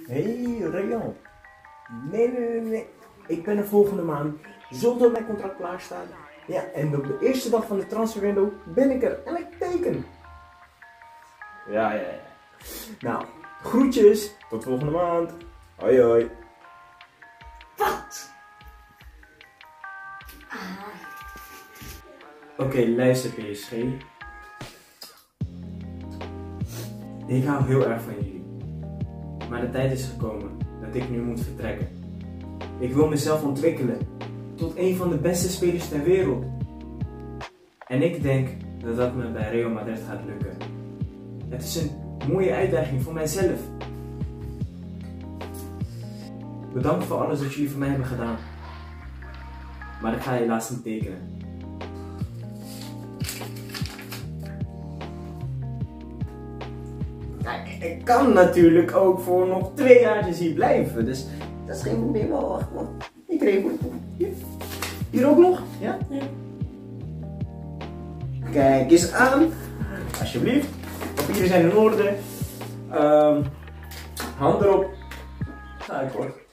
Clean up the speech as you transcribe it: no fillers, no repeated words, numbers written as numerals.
Hey Rayan. Nee. Ik ben er volgende maand. Zult mijn contract klaarstaan? Ja, en op de eerste dag van de transferwindow ben ik er en ik teken. Ja. Nou, groetjes. Tot volgende maand. Hoi. Wat? Oké, luister PSG. Ik hou heel erg van jullie. Maar de tijd is gekomen dat ik nu moet vertrekken. Ik wil mezelf ontwikkelen tot een van de beste spelers ter wereld. En ik denk dat dat me bij Real Madrid gaat lukken. Het is een mooie uitdaging voor mijzelf. Bedankt voor alles wat jullie voor mij hebben gedaan. Maar ik ga helaas niet tekenen. Ik kan natuurlijk ook voor nog 2 jaartjes hier blijven, dus dat is geen probleem. Wacht. Ik regel het. Hier ook nog? Ja? Kijk eens aan. Alsjeblieft. Papieren zijn in orde. Hand erop. Ga ik hoor.